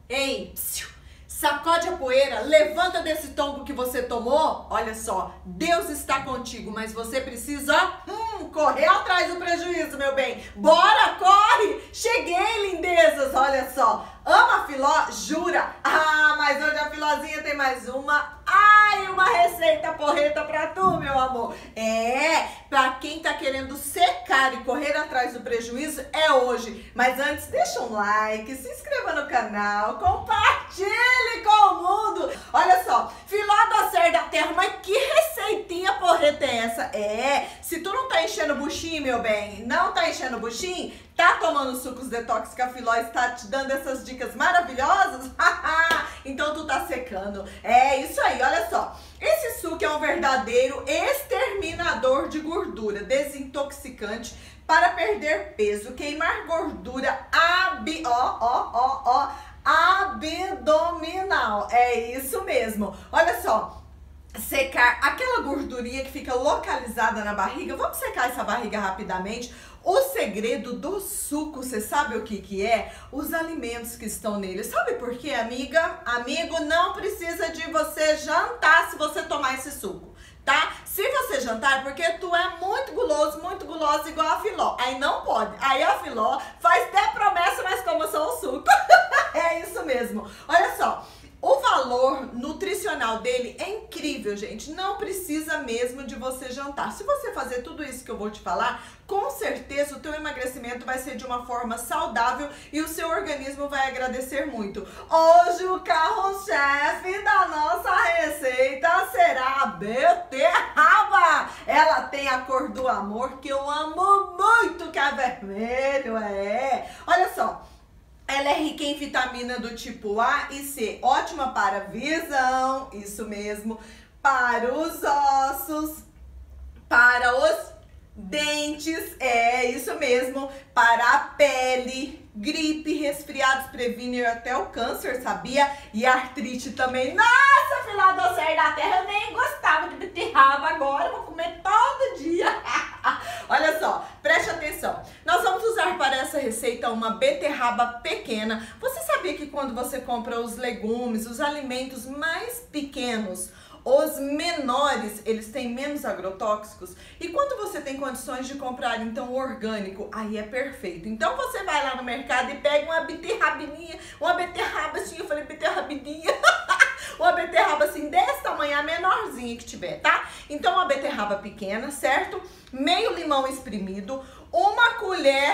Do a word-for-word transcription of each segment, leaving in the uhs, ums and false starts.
Ei, psiu, sacode a poeira, levanta desse tombo que você tomou. Olha só, Deus está contigo, mas você precisa hum, correr atrás do prejuízo, meu bem. Bora, corre! Cheguei, lindezas, olha só. Ama a Filó? Jura? Ah, mas hoje a Filózinha tem mais uma. Ai, uma receita porreta pra tu, meu amor. É, pra quem tá querendo secar e correr atrás do prejuízo, é hoje. Mas antes, deixa um like, se inscreva no canal, compartilhe com o mundo. Olha só, Filó do Acer da Terra, mas que receitinha porreta é essa? É, se tu não tá enchendo o buchinho, meu bem, não tá enchendo o buchinho, tá tomando sucos detox que a Filó está te dando essas dicas maravilhosas? Então tu tá secando. É isso aí, olha só. Esse suco é um verdadeiro exterminador de gordura, desintoxicante para perder peso, queimar gordura ab... ó, ó, ó, ó, abdominal. É isso mesmo. Olha só. Secar aquela gordurinha que fica localizada na barriga. Vamos secar essa barriga rapidamente. O segredo do suco, você sabe o que que é? Os alimentos que estão nele. Sabe por quê, amiga? Amigo, não precisa de você jantar se você tomar esse suco, tá? Se você jantar é porque tu é muito guloso, muito gulosa igual a Filó. Aí não pode. Aí a Filó faz até promessa, mas como só o suco. É isso mesmo. Olha só. O valor nutricional dele é incrível, gente. Não precisa mesmo de você jantar. Se você fazer tudo isso que eu vou te falar, com certeza o teu emagrecimento vai ser de uma forma saudável e o seu organismo vai agradecer muito. Hoje o carro-chefe da nossa receita será a beterraba. Ela tem a cor do amor que eu amo muito, que é vermelho, é. Olha só. Ela é rica em vitamina do tipo A e C, ótima para visão, isso mesmo, para os ossos, para os dentes, é isso mesmo, para a pele, gripe, resfriados, previne até o câncer, sabia? E artrite também. Nossa, Filó do Acer da Terra, eu nem gostava de beterraba, agora vou comer todo dia. Olha só, preste atenção. Nós vamos usar para essa receita uma beterraba pequena. Você sabia que quando você compra os legumes, os alimentos mais pequenos, os menores, eles têm menos agrotóxicos? E quando você tem condições de comprar, então, orgânico, aí é perfeito. Então você vai lá no mercado e pega uma beterrabinha, uma beterraba assim, eu falei beterrabinha, uma beterraba assim desse tamanho, a menorzinha que tiver, tá? Então uma beterraba pequena, certo? Meio limão espremido, uma colher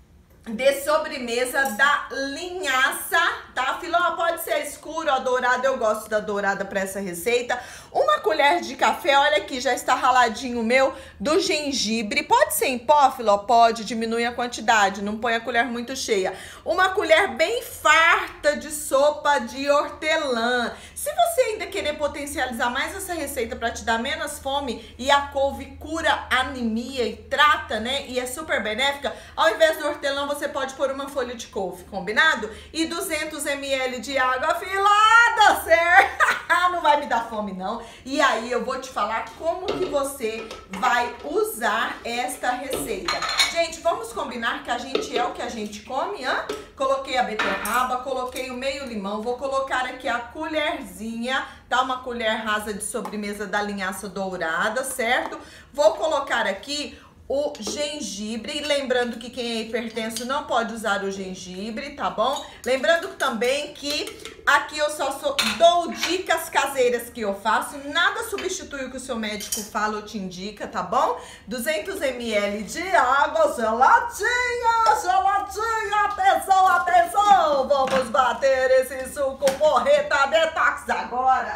de sobremesa da linhaça, tá? Filó, pode ser escuro ou dourado, eu gosto da dourada para essa receita. Uma colher de café, olha aqui, já está raladinho o meu, do gengibre. Pode ser em pó, Filó? Pode, diminui a quantidade, não põe a colher muito cheia. Uma colher bem farta de sopa de hortelã. Se você ainda querer potencializar mais essa receita para te dar menos fome, e a couve cura anemia e trata, né? E é super benéfica, ao invés do hortelã, você pode pôr uma folha de couve, combinado? E duzentos mililitros de água filada, certo? Não vai me dar fome, não. E aí eu vou te falar como que você vai usar esta receita. Gente, vamos combinar que a gente é o que a gente come, hã? Coloquei a beterraba, coloquei o meio limão, vou colocar aqui a colherzinha, tá? Uma colher rasa de sobremesa da linhaça dourada, certo? Vou colocar aqui o gengibre, lembrando que quem é hipertenso não pode usar o gengibre, tá bom? Lembrando também que aqui eu só sou, dou dicas caseiras que eu faço, nada substitui o que o seu médico fala ou te indica, tá bom? duzentos mililitros de água, geladinha, geladinha, atenção, atenção, vamos bater esse suco porreta detox agora.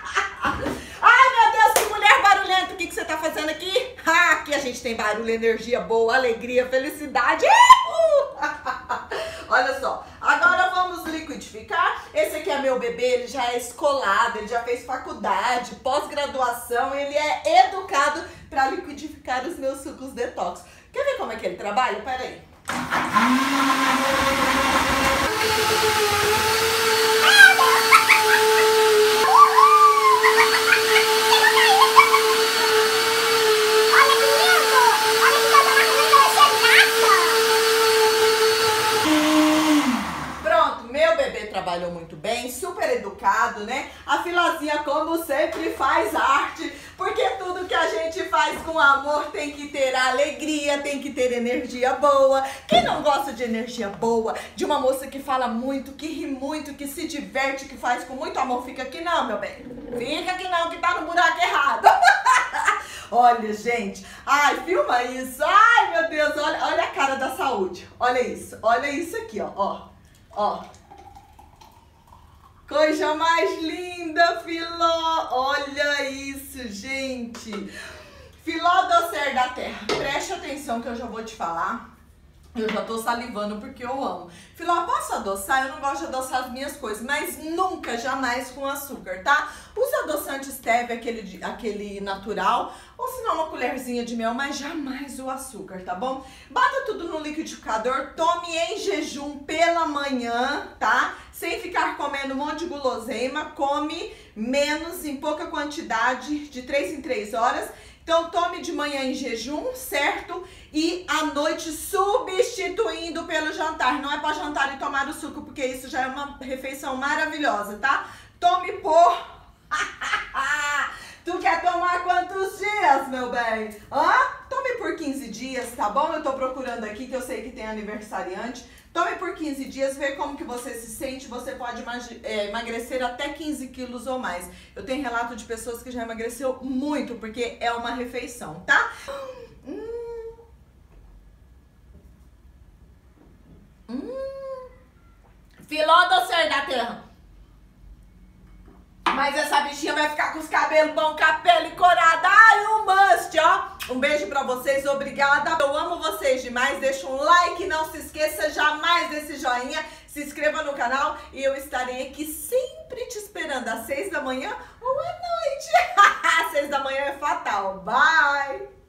Ai, meu Deus, que mulher barulhenta, o que que você tá fazendo aqui? Ah, aqui a gente tem barulho, energia boa, alegria, felicidade. Olha só, agora vamos liquidificar. Esse aqui é meu bebê, ele já é escolado, ele já fez faculdade, pós-graduação, ele é educado para liquidificar os meus sucos detox. Quer ver como é que ele trabalha? Pera aí. Trabalhou atendeu muito bem, super educado, né? A Filozinha, como sempre, faz arte, porque tudo que a gente faz com amor tem que ter alegria, tem que ter energia boa. Quem não gosta de energia boa, de uma moça que fala muito, que ri muito, que se diverte, que faz com muito amor, fica aqui não, meu bem. Fica aqui não, que tá no buraco errado. Olha, gente. Ai, filma isso. Ai, meu Deus. Olha, olha a cara da saúde. Olha isso. Olha isso aqui, ó. Ó. Ó. Coisa mais linda, Filó. Olha isso, gente. Filó docer da terra. Preste atenção que eu já vou te falar. Eu já tô salivando porque eu amo. Filó, posso adoçar? Eu não gosto de adoçar as minhas coisas, mas nunca, jamais com açúcar, tá? Usa adoçante stevia, aquele, aquele natural, ou se não uma colherzinha de mel, mas jamais o açúcar, tá bom? Bata tudo no liquidificador, tome em jejum pela manhã, tá? Sem ficar comendo um monte de guloseima, come menos, em pouca quantidade, de três em três horas. Então tome de manhã em jejum, certo? E à noite substituindo pelo jantar. Não é para jantar e tomar o suco, porque isso já é uma refeição maravilhosa, tá? Tome por... Tu quer tomar quantos dias, meu bem? Hã? Tome por quinze dias, tá bom? Eu tô procurando aqui, que eu sei que tem aniversariante. Tome por quinze dias, vê como que você se sente. Você pode é, emagrecer até quinze quilos ou mais. Eu tenho relato de pessoas que já emagreceu muito, porque é uma refeição, tá? Hum. Hum. Filó docer da terra. Mas essa bichinha vai ficar com os cabelos bons, com a pele corada. Ai, um must, ó. Um beijo pra vocês, obrigada. Eu amo vocês demais. Deixa um like, não se esqueça jamais desse joinha. Se inscreva no canal e eu estarei aqui sempre te esperando às seis da manhã ou à noite. Às seis da manhã é fatal. Bye!